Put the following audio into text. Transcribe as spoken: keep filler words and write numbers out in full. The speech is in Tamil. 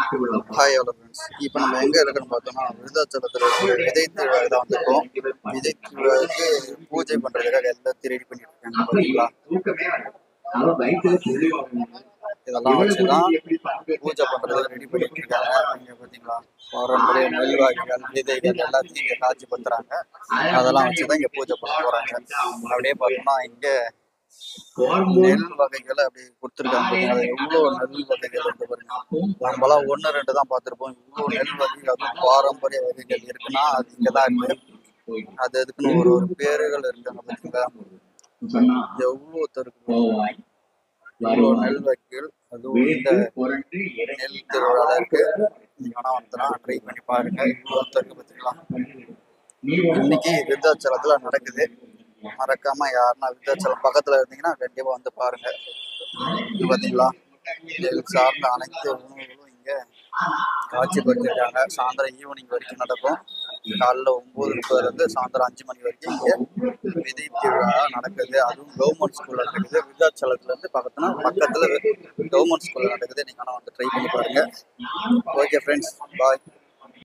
Hi hello friends. இப்போ நம்ம எங்கே இருக்குன்னு பார்த்தோம்னா விருதாச்சலத்தில் இருக்கிற விதை திருவிழா தான் வந்திருக்கோம். விதை திருவிழாவுக்கு பூஜை பண்ணுறதுக்காக எல்லாத்தையும் ரெடி பண்ணிட்டு இருக்காங்க பார்த்தீங்களா. இதெல்லாம் வச்சு தான் பூஜை பண்ணுறதுக்கு ரெடி பண்ணிட்டு இருக்காங்க. இங்கே பார்த்தீங்களா பாரம்பரிய நெல்வாய்கள் விதைகள் எல்லாத்தையும் இங்கே காட்சி படுத்துறாங்க. அதெல்லாம் வச்சு தான் இங்கே பூஜை பண்ண போகிறாங்க. அப்படியே பார்த்தோம்னா இங்கே நெல் வகைகளை அப்படி கொடுத்துருக்காங்க. எவ்வளோ நெல் வகைகள் இருக்கு பாருங்க. நம்மளாம் ஒன்று ரெண்டு தான் பார்த்துருப்போம். இவ்வளோ நெல் வகைகள் அதுவும் பாரம்பரிய வகைகள் இருக்குன்னா அது இங்கே தான் இருக்கு. அது எதுக்குன்னு ஒரு ஒரு பேருகள் இருக்காங்க பார்த்தீங்களா. எவ்வளோ தருக்கு இவ்வளோ நெல் வகைகள் அதுவும் இந்த நெல் திருவிழாவில் இருக்கு. நீங்க வேணா வந்து ட்ரை பண்ணி பாருங்க. இவ்வளோ தருக்கு பார்த்தீங்களா. இன்னைக்கு விருதாச்சலத்துல நடக்குது. மறக்காம யாருன்னா விருதாச்சலம் பக்கத்துல இருந்தீங்கன்னா கண்டிப்பா வந்து பாருங்க. இது பாத்தீங்களா நெல் சார்ந்த அனைத்து உணவுகளும் இங்க காட்சிப்படுத்திருக்காங்க. சாயந்தரம் ஈவினிங் வரைக்கும் நடக்கும். காலைல ஒன்பது முப்பதுல இருந்து சாயந்தரம் அஞ்சு மணி வரைக்கும் இங்க விதை திருவிழா நடக்குது. அதுவும் கவர்மெண்ட் ஸ்கூல்ல நடக்குது. விருதாச்சலத்துல இருந்து பக்கத்துல பக்கத்துல கவர்மெண்ட் ஸ்கூல்ல நடக்குது. நீங்க வேணா வந்து ட்ரை பண்ணி பாருங்க. ஓகே ஃப்ரெண்ட்ஸ், பாய்.